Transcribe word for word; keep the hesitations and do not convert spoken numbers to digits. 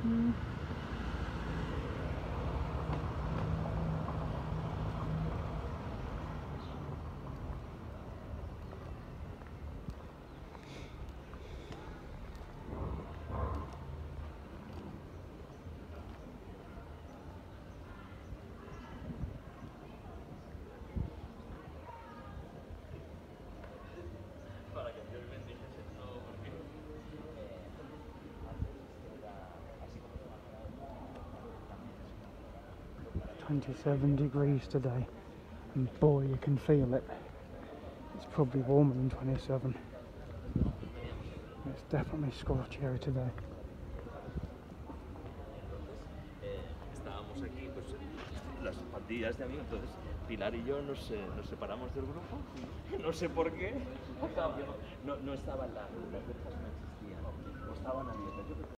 Mm. Para que Dios bendiga esto, porque twenty-seven degrees today, and boy, you can feel it. It's probably warmer than twenty-seven. It's definitely scorchy area today. entonces eh, estábamos aquí, pues las pandillas de amigos, entonces Pilar y yo nos, eh, nos separamos del grupo, no sé por qué, no, no estaba en la, las verjas.